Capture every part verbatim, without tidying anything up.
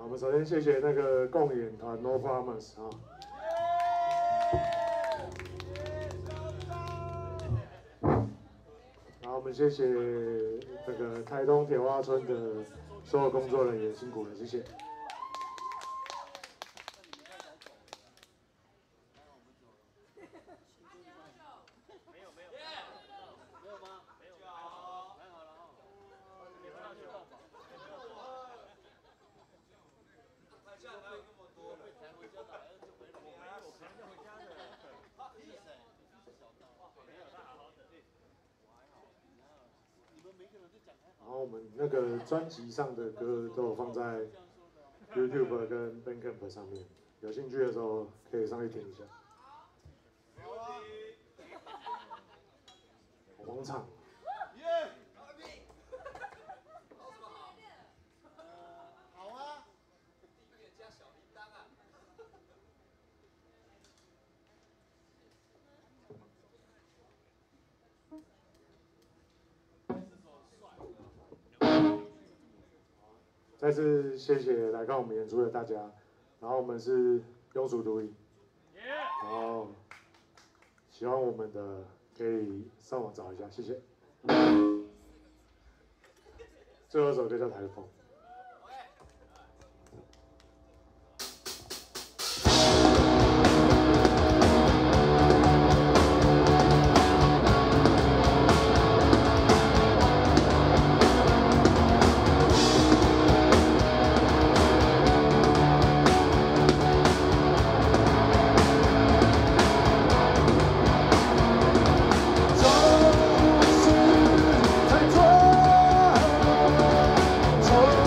我们首先谢谢那个共演团 No Promise 啊。然后我们谢谢这个台东铁花村的所有工作人员辛苦了，谢谢。然后我们那个专辑上的歌都有放在 YouTube 跟 Bandcamp 上面，有兴趣的时候可以上去听一下。广场。 好啊。 再次谢谢来看我们演出的大家，然后我们是庸俗独立，然后喜欢我们的可以上网找一下，谢谢。最后一首歌叫《台风》。从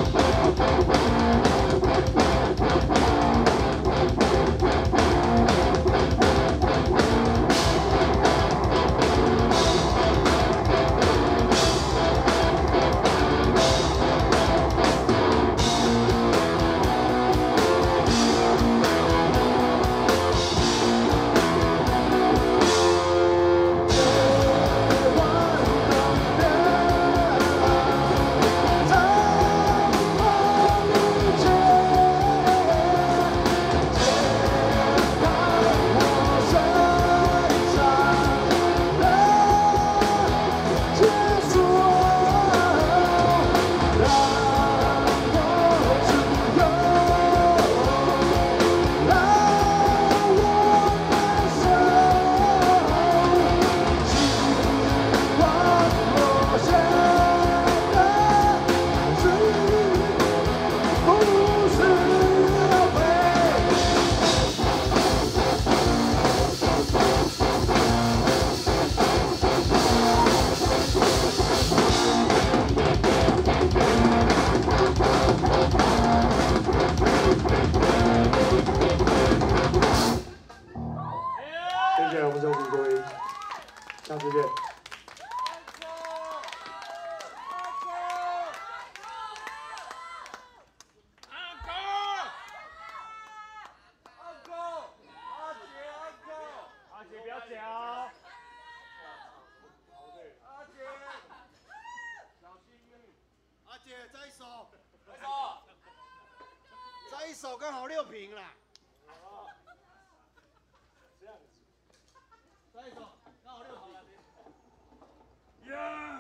谢谢我们中国队，下次见。 阿姐，再一手，再一手，再一手，刚好六瓶啦。这样子，再一手，刚好六瓶。呀！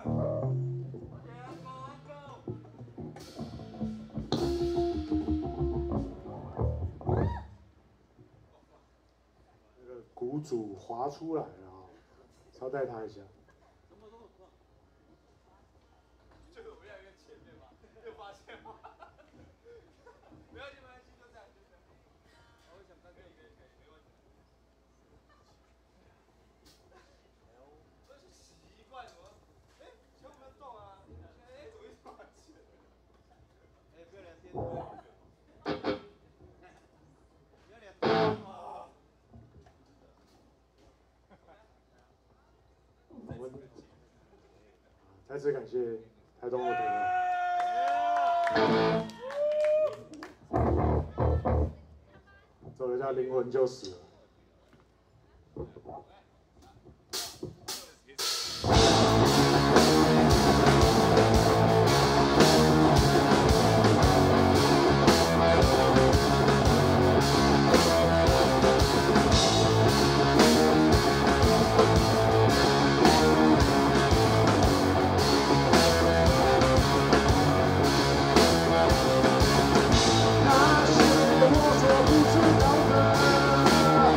那个鼓主滑出来了啊，稍待他一下。 我们再次感谢台东的朋友，走人家灵魂就死了。那些我所不知道的。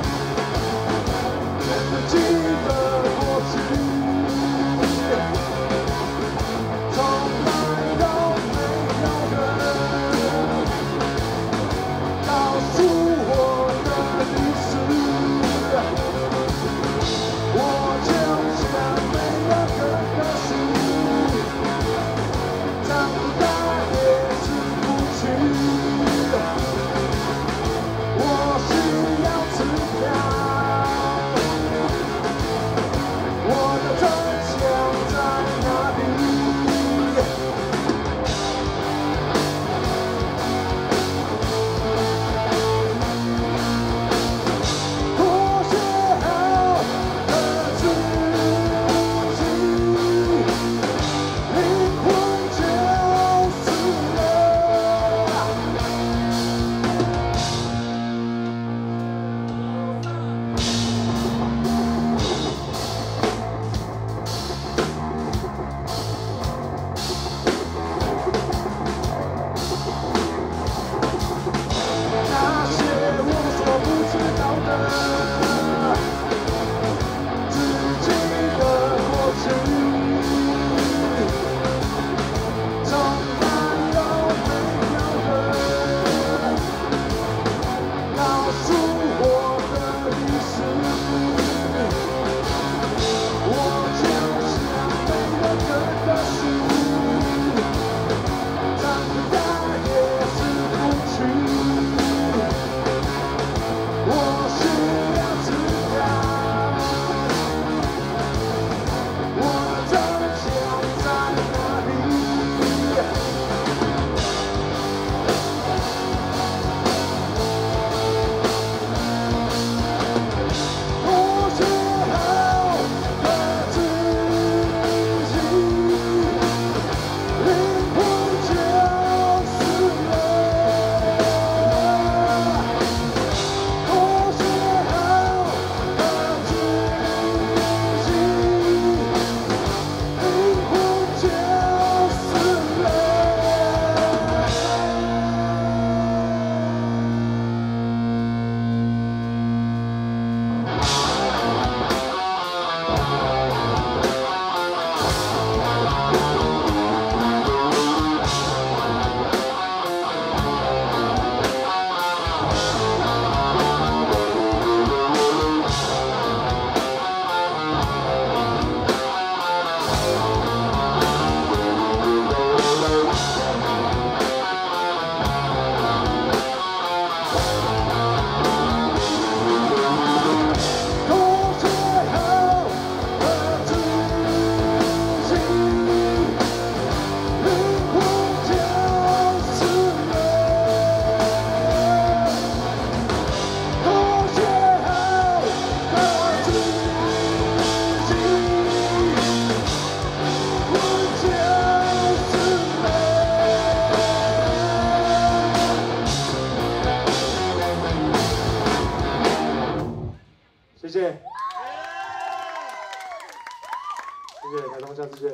谢。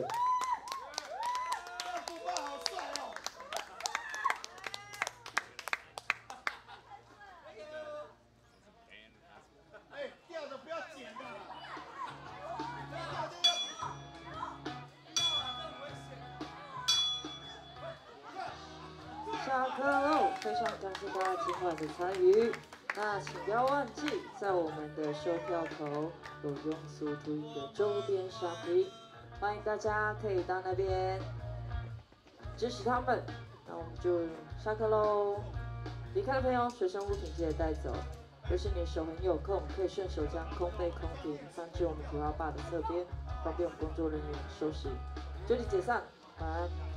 布包好帅哦！哎，掉的不要捡啊！掉这个。 下课喽！非常感谢大家今晚的参与。那请不要忘记，在我们的售票口有庸俗图音的周边商品，欢迎大家可以到那边支持他们。那我们就下课喽！离开的朋友，随身物品记得带走。若是你手很有空，可以顺手将空杯空瓶放置我们提花坝的侧边，方便我们工作人员收拾。就地解散，晚安。